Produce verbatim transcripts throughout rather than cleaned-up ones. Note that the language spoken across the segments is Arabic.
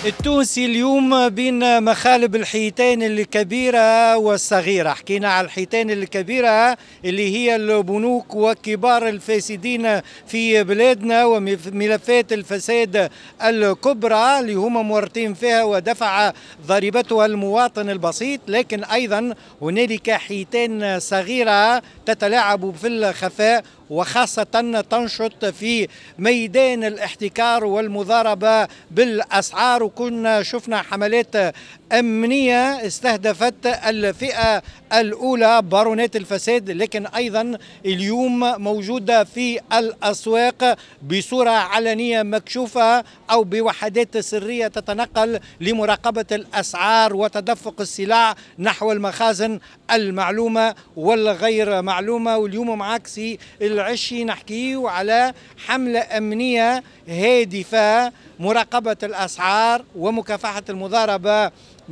التونسي اليوم بين مخالب الحيتان الكبيرة والصغيرة. حكينا على الحيتان الكبيرة اللي هي البنوك وكبار الفاسدين في بلادنا وملفات الفساد الكبرى اللي هما مورطين فيها ودفع ضريبتها المواطن البسيط، لكن أيضا هنالك حيتان صغيرة تتلاعب في الخفاء وخاصة تنشط في ميدان الاحتكار والمضاربة بالأسعار. وكنا شفنا حملات أمنية استهدفت الفئة الأولى بارونات الفساد، لكن أيضا اليوم موجودة في الأسواق بصورة علنية مكشوفة أو بوحدات سرية تتنقل لمراقبة الأسعار وتدفق السلع نحو المخازن المعلومة والغير معلومة. واليوم معاك سي العشي نحكيه على حملة أمنية هادفة مراقبة الأسعار ومكافحة المضاربة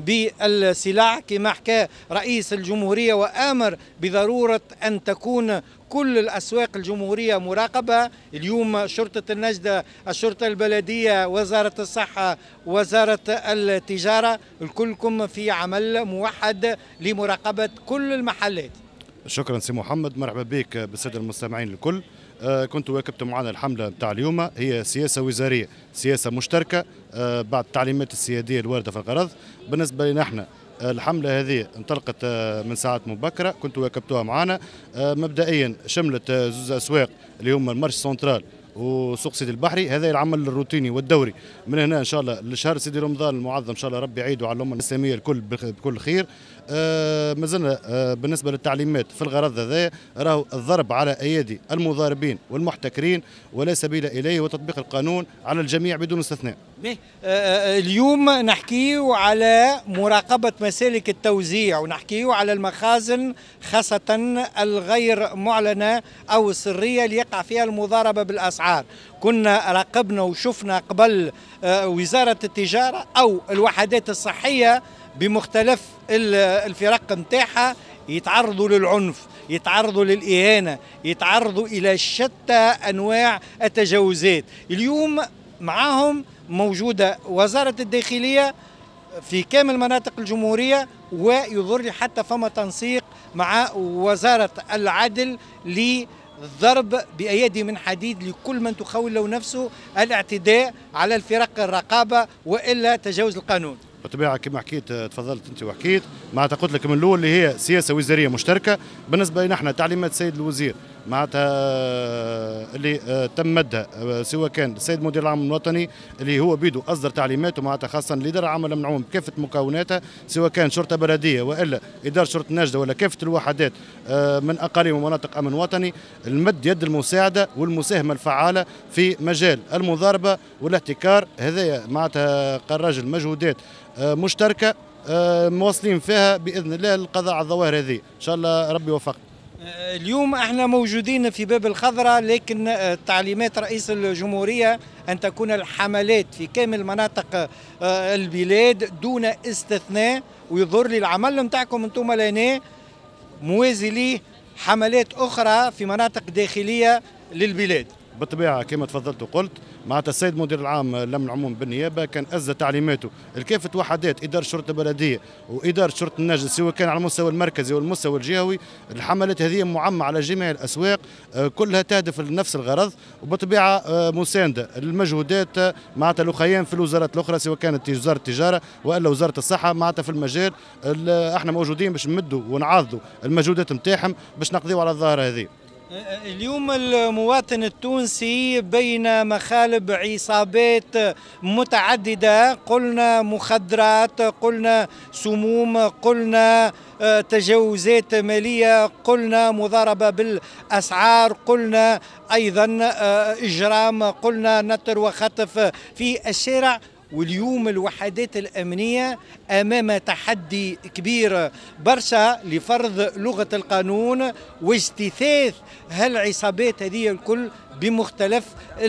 بالسلع كما حكى رئيس الجمهورية، وآمر بضرورة أن تكون كل الأسواق الجمهورية مراقبة. اليوم شرطة النجدة، الشرطة البلدية، وزارة الصحة، وزارة التجارة، الكلكم في عمل موحد لمراقبة كل المحلات. شكرا سي محمد، مرحبا بك بالساده المستمعين الكل. آه كنت واكبت معنا الحمله نتاع اليوم، هي سياسه وزاريه، سياسه مشتركه آه بعد التعليمات السياديه الوارده في الغرض. بالنسبه لنا احنا الحمله هذه انطلقت آه من ساعات مبكره، كنت واكبتوها معنا. آه مبدئيا شملت آه زوز اسواق اللي هما المارش سنترال وسوق سيدي البحري، هذا العمل الروتيني والدوري من هنا ان شاء الله لشهر سيدي رمضان المعظم ان شاء الله ربي يعيدوا على الامه الاسلاميه الكل بكل خير. آه مازلنا آه بالنسبه للتعليمات في الغرض هذا راهو الضرب على ايادي المضاربين والمحتكرين ولا سبيل اليه، وتطبيق القانون على الجميع بدون استثناء. آه اليوم نحكيه على مراقبة مسالك التوزيع، ونحكيه على المخازن خاصة الغير معلنة أو السرية اللي يقع فيها المضاربة بالأسعار. كنا راقبنا وشفنا قبل آه وزارة التجارة أو الوحدات الصحية بمختلف الفرق متاعها يتعرضوا للعنف، يتعرضوا للإهانة، يتعرضوا إلى شتى أنواع التجاوزات. اليوم معاهم موجودة وزارة الداخلية في كامل مناطق الجمهورية، ويظهر لي حتى فما تنسيق مع وزارة العدل للضرب بأيدي من حديد لكل من تخول له نفسه الاعتداء على الفرق الرقابة وإلا تجاوز القانون. بالطبيعه كما حكيت تفضلت انت وحكيت، معناتها قلت لك من الاول اللي هي سياسه وزاريه مشتركه. بالنسبه لنا احنا تعليمات السيد الوزير معناتها اللي تم مدها سواء كان السيد مدير العام الوطني اللي هو بيدو اصدر تعليماته معناتها خاصه لاداره عمل منعوم بكافه مكوناتها، سواء كان شرطه بلديه والا اداره شرطه النجده ولا كافه الوحدات من اقاليم ومناطق امن وطني، المد يد المساعده والمساهمه الفعاله في مجال المضاربه والاحتكار. هذا معناتها قراج المجهودات مشتركه مواصلين فيها باذن الله للقضاء على الظواهر هذه، ان شاء الله ربي يوفقنا. اليوم احنا موجودين في باب الخضراء، لكن تعليمات رئيس الجمهورية أن تكون الحملات في كامل مناطق البلاد دون استثناء، ويظهر لي العمل نتاعكم انتم لنا موازي ليه حملات أخرى في مناطق داخلية للبلاد. بالطبيعه كما تفضلت وقلت معناتها السيد مدير العام الامن العموم بالنيابه كان ازى تعليماته لكافه وحدات اداره الشرطه البلديه واداره شرطه النجده سواء كان على المستوى المركزي والمستوى الجهوي. الحملات هذه معمه على جميع الاسواق كلها تهدف لنفس الغرض، وبالطبيعه مسانده المجهودات معناتها الاخيان في الوزارات الاخرى سواء كانت وزاره التجاره والا وزاره الصحه معناتها في المجال. احنا موجودين باش نمدوا ونعاضدوا المجهودات نتاعهم باش نقضيوا على الظاهره هذه. اليوم المواطن التونسي بين مخالب عصابات متعددة، قلنا مخدرات، قلنا سموم، قلنا تجاوزات مالية، قلنا مضاربة بالأسعار، قلنا أيضا إجرام، قلنا نطر وخطف في الشارع. واليوم الوحدات الأمنية أمام تحدي كبير برشا لفرض لغة القانون واجتثاث هالعصابات هذه الكل بمختلف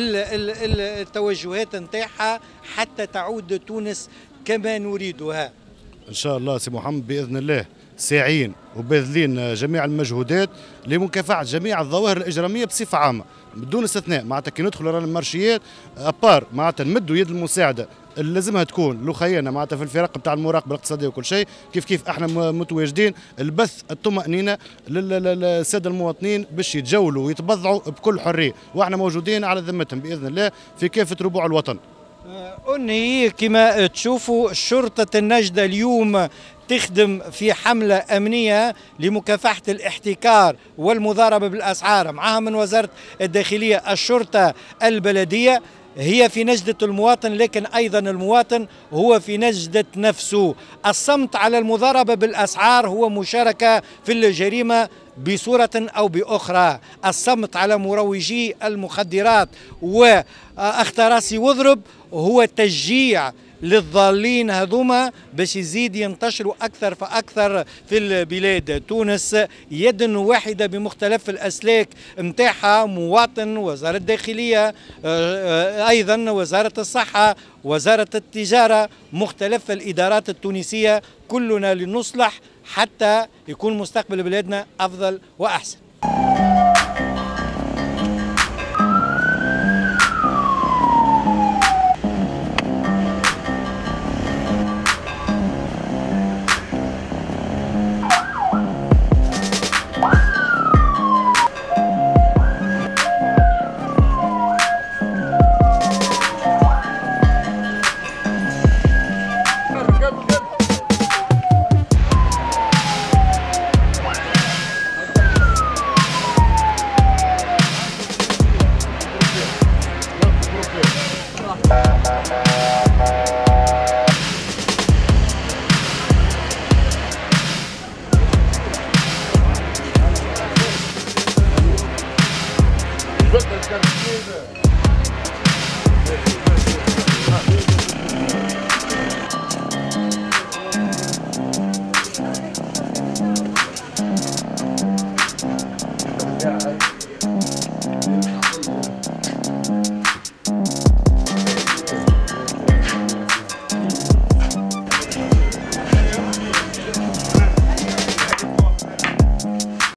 التوجهات نتاعها حتى تعود تونس كما نريدها. إن شاء الله سي محمد بإذن الله ساعين وباذلين جميع المجهودات لمكافحة جميع الظواهر الإجرامية بصفة عامة بدون استثناء. معناتها كي ندخلوا على المارشيات ابار معناتها نمدوا يد المساعده اللي لازمها تكون لخينا معناتها في الفرق نتاع المراقبه الاقتصاديه وكل شيء، كيف كيف احنا متواجدين البث الطمانينه للساده المواطنين باش يتجولوا ويتبضعوا بكل حريه، واحنا موجودين على ذمتهم باذن الله في كافه ربوع الوطن. أني كما تشوفوا شرطة النجدة اليوم تخدم في حملة أمنية لمكافحة الاحتكار والمضاربة بالأسعار، معها من وزارة الداخلية الشرطة البلدية. هي في نجدة المواطن، لكن أيضا المواطن هو في نجدة نفسه. الصمت على المضاربة بالأسعار هو مشاركة في الجريمة بصورة أو بأخرى. الصمت على مروجي المخدرات واختراسي واضرب هو تشجيع للضالين هذوما باش يزيد ينتشروا أكثر فأكثر في البلاد. تونس يد واحدة بمختلف الأسلاك متاعها، مواطن، وزارة الداخلية، أيضا وزارة الصحة، وزارة التجارة، مختلف الإدارات التونسية، كلنا لنصلح حتى يكون مستقبل بلادنا أفضل وأحسن.